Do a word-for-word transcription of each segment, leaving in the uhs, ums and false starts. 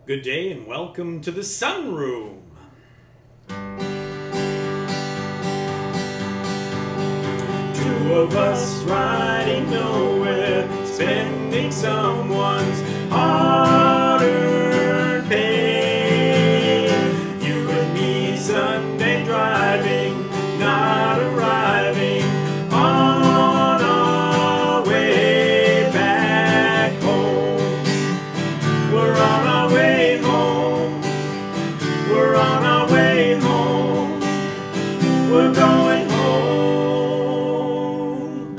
Good day and welcome to the sunroom. Two of us riding nowhere, spending someone's hard-earned pay. You and me Sunday driving, not arriving on our way back home. We're on our way home. We're on our way home. We're going home.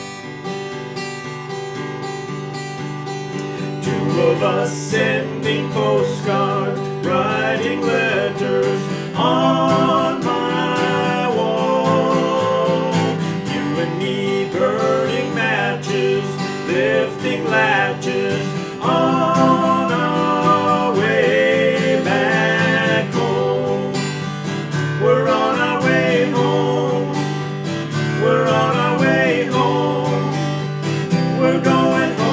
Two of us sending postcards, writing letters on my wall. You and me burning matches, lifting latches on our way back home. We're on our way home. We're on our way home. We're going home.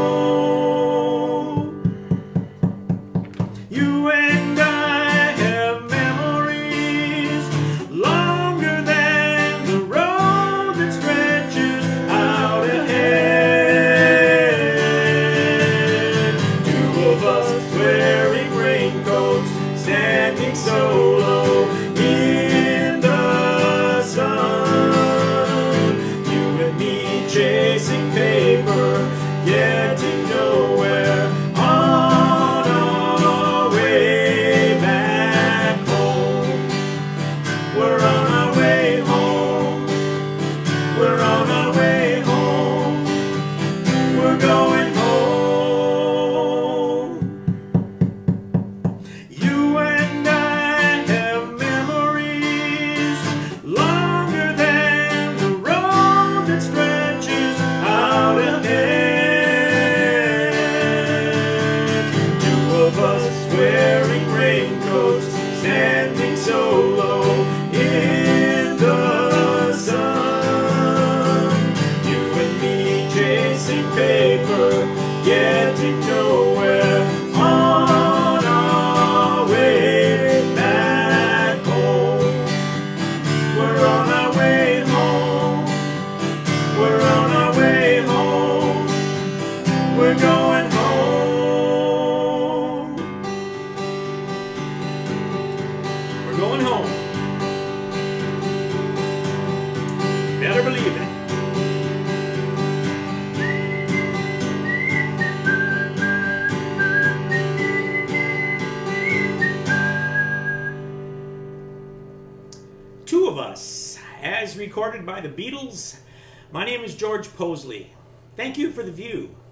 You and I have memories longer than the road that stretches out ahead. Two of us wearing raincoats, standing solo in the sun. You and me chasing paper, getting nowhere on our way back home. We're on our way home. We're on our way home. We're going home. You and I have memories longer than the road that stretches out ahead. Two of us wearing raincoats, standing solo in the sun. You and me chasing paper, getting nowhere on our way back home. We're on our way home. We're on our way home. We're going home. We're going home. Better believe it. Two of Us, as recorded by the Beatles. My name is George Possley. Thank you for the view.